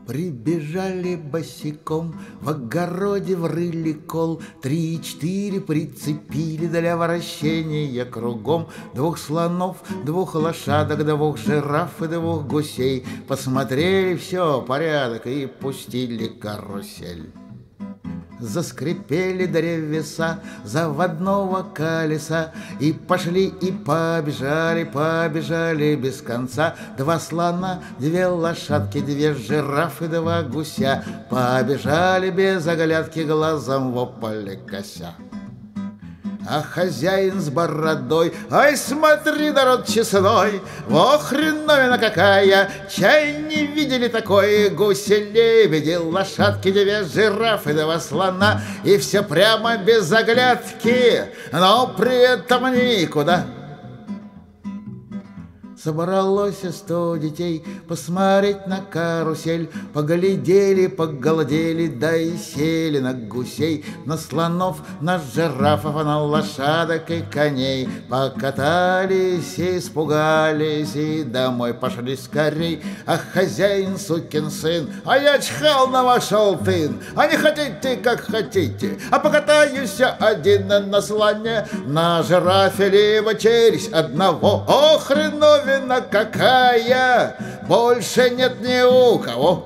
Прибежали босиком, в огороде врыли кол, 3-4 прицепили для вращения кругом. 2 слонов, 2 лошадок, 2 жираф и 2 гусей. Посмотрели, все, порядок, и пустили карусель. Заскрипели древеса заводного колеса, и пошли, и побежали, побежали без конца. 2 слона, 2 лошадки, 2 жирафы, 2 гуся побежали без оглядки, глазом в поле кося. А хозяин с бородой: ай, смотри, народ честной, во хреновина какая, чай не видели такой. Гуси, лебеди, лошадки, 2 жирафы, 2 слона, и все прямо без оглядки, но при этом никуда. Собралось 100 детей посмотреть на карусель. Поглядели, поголодели, да и сели на гусей, на слонов, на жирафов, на лошадок и коней. Покатались, испугались и домой пошли скорей. А хозяин, сукин сын: а я чихал на ваш алтын, а не хотите, как хотите, а покатаюсь один на слоне, на жирафе либо через одного. О, хреновина какая, больше нет ни у кого.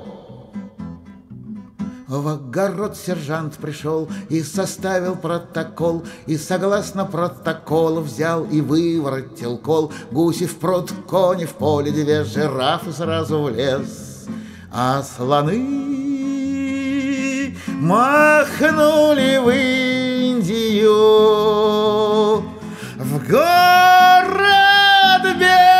В огород сержант пришел и составил протокол, и согласно протоколу взял и выворотил кол. Гуси в пруд, кони в поле, 2 жирафы сразу в лес, а слоны махнули в Индию, в город без